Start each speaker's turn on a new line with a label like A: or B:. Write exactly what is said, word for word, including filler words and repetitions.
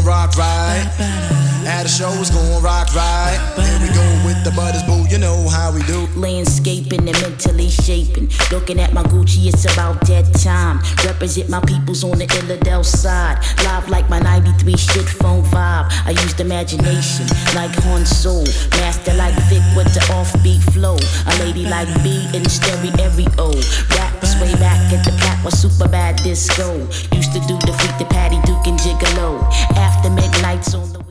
A: rock right. At the show it's gon' rock right. Here we go with the butters, boo, you know how we do.
B: Landscaping and mentally shaping. Looking at my Gucci, it's about that time. Represent my peoples on the Illadelph side. Live like my ninety-three shit phone vibe. I used imagination like Han Solo. Master like Vic with the offbeat flow. A lady like B in stereo. Raps way back at the Cat was super bad disco. Used to do the freak the Patty Duke and Gigolo. After midnights on the